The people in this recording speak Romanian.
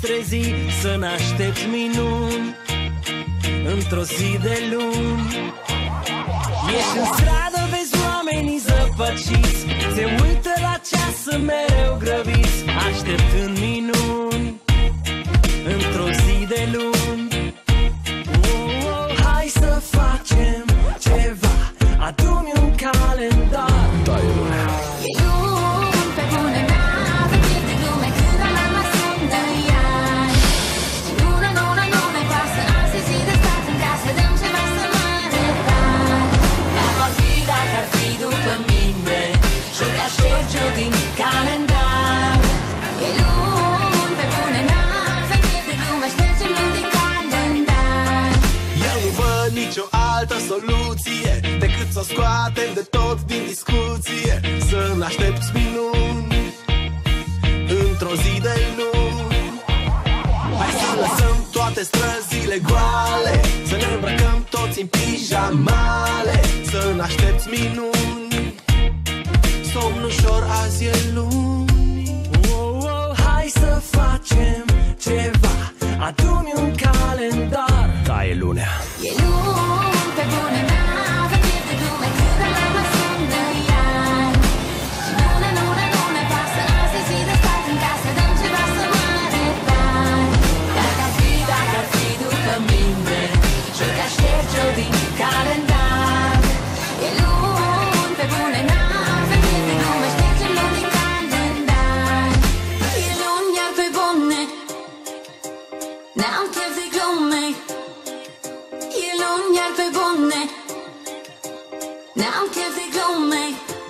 trezi să n-aștepți minuni într-o zi de luni. Ești în stradă, vezi oamenii zăpăciți, se uită la ceas mereu grăbiți, așteptând minuni într-o zi de luni. Hai să facem ceva, adu-mi un calendar. E luni pe bune, n-avem chef de glume, când alarma sună iar. Și nu ne pasă, azi e zi de stat în casă, dăm ceva să mă repar. Dacă ar fi după mine, și-o șterge-o din calendar. E luni pe bune, n-avem chef de glume, ștergem-o din calendar. Eu nu văd nicio altă soluție decât să o scoatem de tot din discuție. Să n-aștepți minuni într-o zi de luni. Hai să lăsăm toate străzile goale, să ne îmbrăcăm toți în pijamale. Să n-aștepți minuni, somn ușor, azi e luni. Hai să facem ceva, adu-mi un calendar. Da, e lunea. E luni pe bune, n-avem chef de glume, când alarma sună iar. Și nu ne pasă, azi e zi de stat în casă, dăm ceva să mă repar. Dacă ar fi după mine, și-o șterge-o din calendar. E luni pe bune, n-avem chef de glume, ștergem-o din calendar. E luni iar pe bune, n-am chef de glume. E luni iar pe bune, n-am chef de glume.